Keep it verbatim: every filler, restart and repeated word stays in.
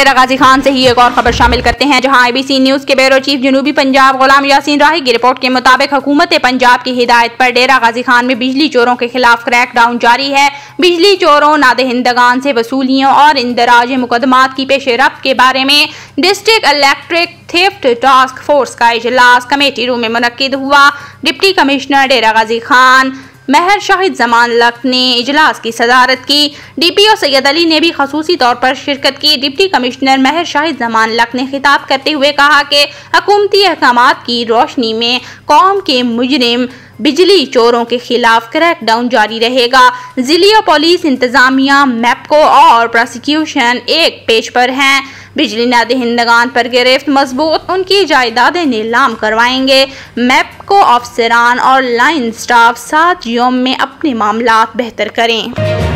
ڈیرہ غازی خان سے ہی ایک اور خبر شامل کرتے ہیں، جہاں آئی بی سی نیوز کے بیورو چیف جنوبی پنجاب غلام یاسین راہی کی رپورٹ کے مطابق حکومت پنجاب کی ہدایت پر ڈیرہ غازی خان میں بجلی چوروں کے خلاف کریک ڈاؤن جاری ہے۔ بجلی چوروں نادہندگان سے وصولیوں اور اندراج مقدمات کی پیش رفت کے بارے میں district electric theft task force کا اجلاس کمیٹی روم میں منعقد ہوا۔ ڈپٹی کمشنر ڈیرہ غازی خان مہر شاہد زمان لک نے اجلاس کی صدارت کی۔ ڈی پی او سید علی نے بھی خصوصی طور پر شرکت کی۔ ڈپٹی کمشنر مہر شاہد زمان لک نے خطاب کرتے ہوئے کہا کہ حکومتی احکامات کی روشنی میں قوم کے مجرم بجلی چوروں کے خلاف کریک ڈاؤن جاری رہے گا۔ ضلعی پولیس انتظامیہ، میپکو اور پروسیکیوشن ایک پیج پر ہیں۔ بجلی نادہندگان پر گرفت مضبوط، ان کی جائیدادیں نیلام کروائیں گے۔ میپکو افسران اور لائن سٹاف سات یوم میں اپنے معاملات بہتر کریں۔